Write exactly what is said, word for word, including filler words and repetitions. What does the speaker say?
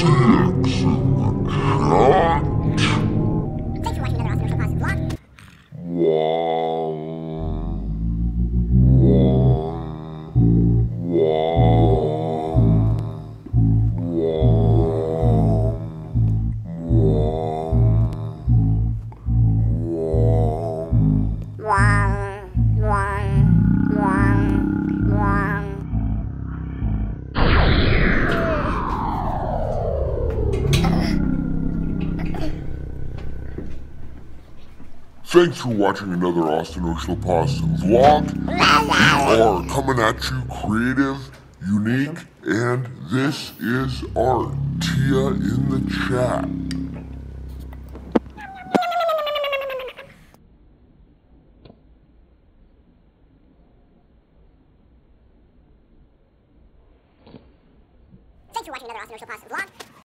Thanks for watching another Austin Ursula Possum vlog. We are coming at you creative, unique, and this is art. Tia in the chat. Thanks for watching another Austin Ursula Possum vlog.